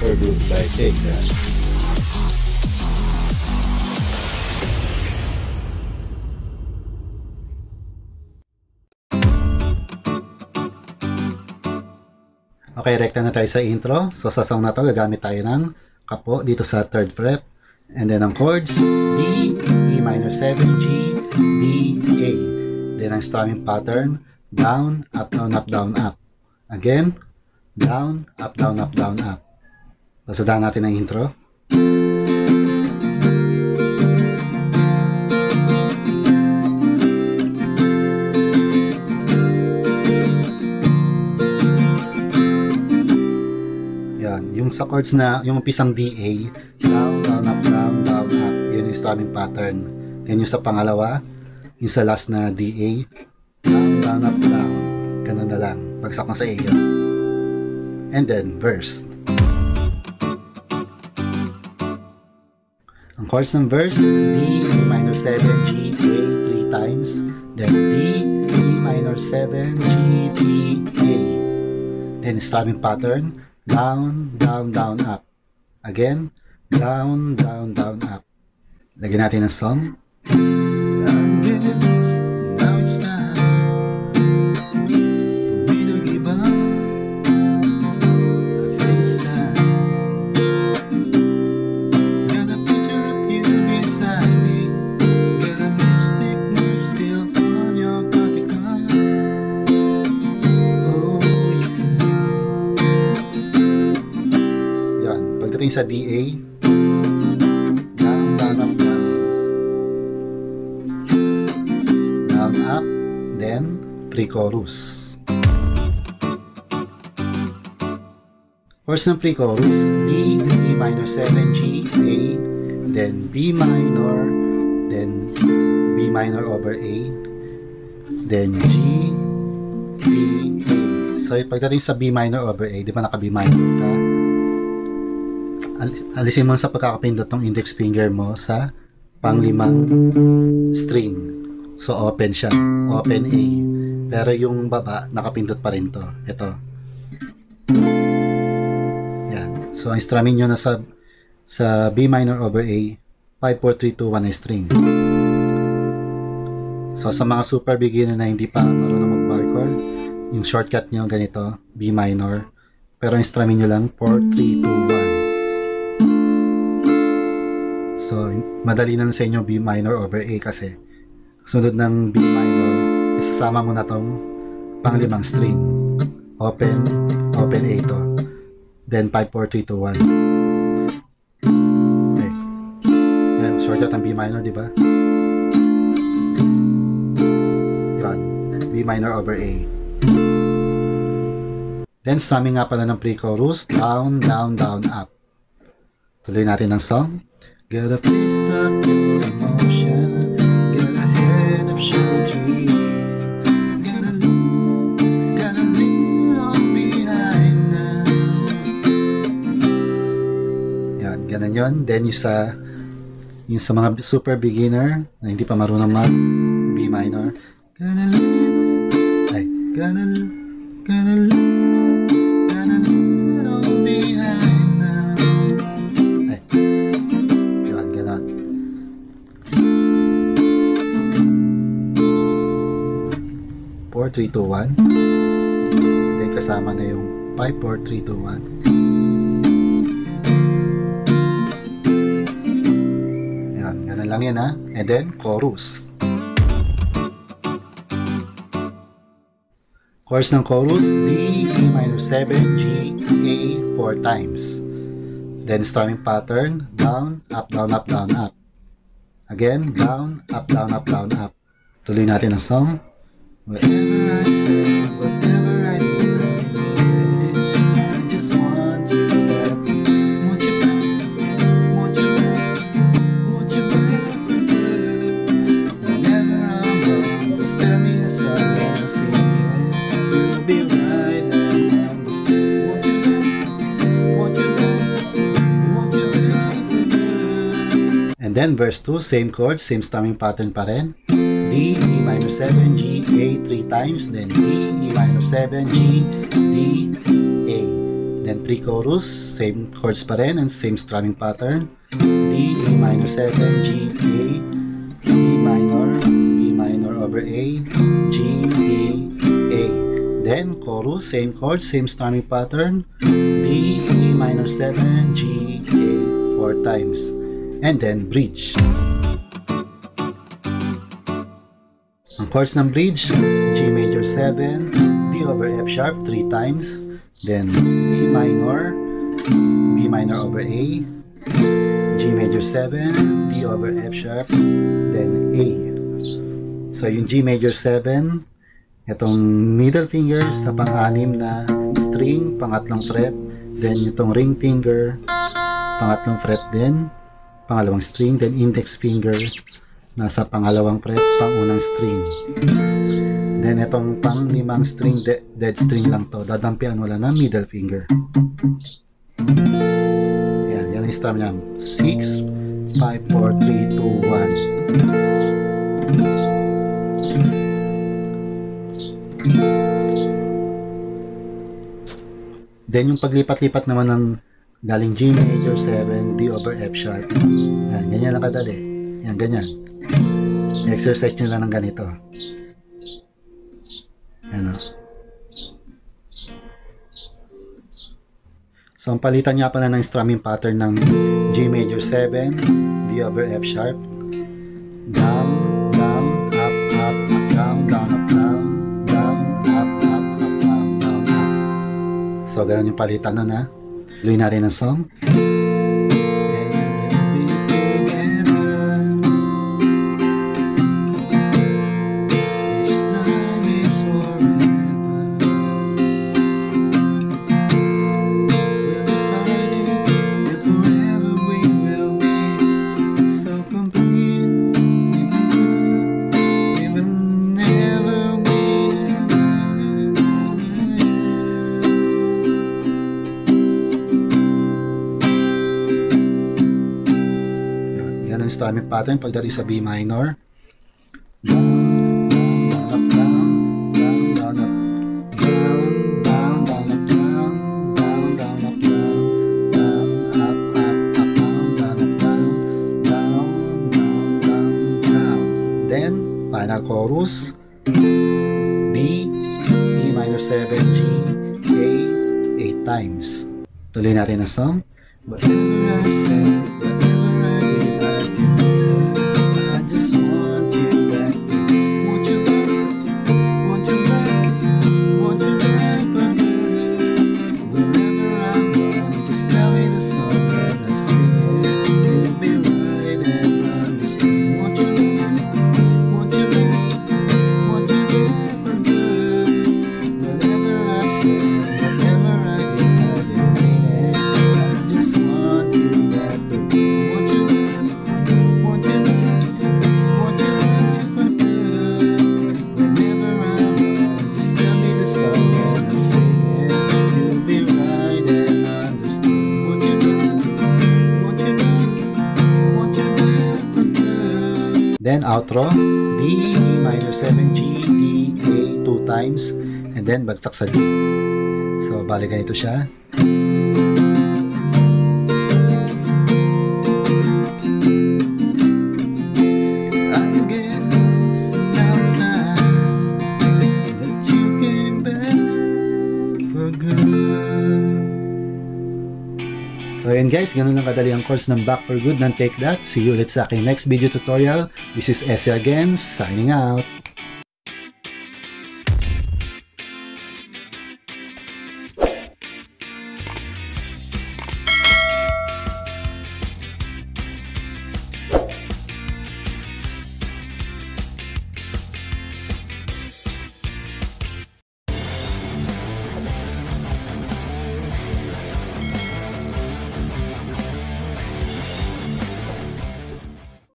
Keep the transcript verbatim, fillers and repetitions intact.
for goodbye. Take that. Okay, rekta na tayo sa intro. So sa song na to, gagamit tayo ng kapo dito sa third fret. And then ang chords, D, E minor seven, G, D, A. Then ang strumming pattern, down, up, down, up, down, up. Again, down, up, down, up, down, up. Pasadaan natin ang intro. Yung sa chords na, yung pisang D A, down, down, up, down, down, up. Yun yung strumming pattern. Then yung sa pangalawa, yung sa last na D A, down, down, up, down. Ganun na lang. Bagsak na sa A yun. And then, verse. Ang chords ng verse, D, E minor seven, G, A, three times. Then D, E minor seven, G, D, A. Then strumming pattern, down, down, down, up. Again, down, down, down, up. Lagyan natin ng song. Now it's time for me to give up. I think it's time. Got a picture of you beside me. Got a lipstick mark still on your coffee cup. Oh, pagdating sa D A, down, down, up, down, down, up, then pre-chorus. Chorus ng pre-chorus, D, E minor seven, G, A, then B minor, then B minor over A, then G, D, A. So pagdating sa B minor over A, di ba naka B minor ka? Alisin mo sa pagkakapindot ng index finger mo sa panglimang string. So open siya, open A. Pero yung baba, nakapindot pa rin to. Ito. Yan. So ang strumming nyo na sa, sa B minor over A, five, four, three, two, one na string. So sa mga super beginner na hindi pa marunong mag-bar chord, yung shortcut nyo ganito, B minor. Pero ang strumming nyo lang, four, three, two, one. So, madali na sa inyo B minor over A kasi sunod ng B minor, isasama mo na tong panglimang string. Open, open A to. Then five, four, three, two, one. Okay. Yan, shortcut ng B minor, di ba? Yan, B minor over A. Then, strumming nga pala ng pre-chorus, down, down, down, up. Tuloy natin ang song. Got a face stuck in emotion. Got a head of sugar tree. Gotta leave, gotta leave all behind now. Yan, ganun yun. Then yung sa, yung sa mga super beginner na hindi pa marunong mag B minor. Gotta leave, ay, gotta, gotta leave, gotta leave it all behind. four, three, two, one. Then kasama na yung five, four, three, two, one. Yan, ganun lang yan ha. And then, chorus. Chorus ng chorus, D, E minor seven, G, A, four times. Then, strumming pattern, down, up, down, up, down, up. Again, down, up, down, up, down, up. Tuloy natin ang song. Whatever I say, whatever I do, I just want you back. Want you back, want you back, want you back for good. Whenever I'm wrong, just tell me a song and I'll sing it. You'll be right and understand. Want you back, want you back, want you back for good. And then verse two, same chord, same strumming pattern pa rin. D, E minor seven, G, A three times, then D, E minor seven, G, D, A. then pre-chorus, same chords pa rin and same strumming pattern. D, A minor seven, G, A, E minor, B minor over A, G, D, A. Then chorus, same chords, same strumming pattern. D, E minor seven, G, A, four times. And then bridge. Ang chords ng bridge, G major seven, D over F sharp three times, then B minor, B minor over A, G major seven, D over F sharp, then A. So yung G major seven, itong middle finger sa pang-anim na string, pangatlong fret, then itong ring finger, pangatlong fret din, pangalawang string, then index finger, nasa pangalawang fret, pangunang string. Then itong pang limang string, de dead string lang to. Dadampian, wala na middle finger. Ayan, yan ang strum niya. six, five, four, three, two, one. Then yung paglipat-lipat naman ng galing G major seven, D over F sharp. Ayan, ganyan lang kadali. Ayan, ganyan. Exercise nyo lang ng ganito. Ano. So, ang palitan niya pala ng strumming pattern ng G major seven, D over F sharp, down, down, up, up, up, down, down, up, down, down, up, up, up, down, down, up. So, ganun yung palitan nun, ha. Luwi natin ang song. Strumming pattern pagdating sa B minor. Down, down, down, up, down, down, down, down, up, down, down, down, up, down, down, up, up, up, down, down, up, down, down, down, down, down. Then, final chorus. D, E minor seven, G, A, eight times. Tuloy natin ang song. Whatever I said, whatever I did, I did. I just want you back. Want you back, want you back, want you back for good. Wherever I'm going, just tell me the song and I sing it. You'll be right and understand. Want you back, want you back, want you back for good. Whatever I've said, whatever I did, I didn't mean it. I just want you back for good. Want you back, want you back, want you back for good. Whenever I'm wrong, just tell me the song and I'll sing it. You'll be right and understood. Want you back, want you back, want you back for good. Then outro, D, E minor seven, G, D, A two times, and then bagsak sa D. So, bali ganito siya. I guess now it's time that you came back for good. So yun guys, ganun lang kadali ang course ng Back for Good ng Take That. See you ulit sa aking next video tutorial. This is Essie again, signing out.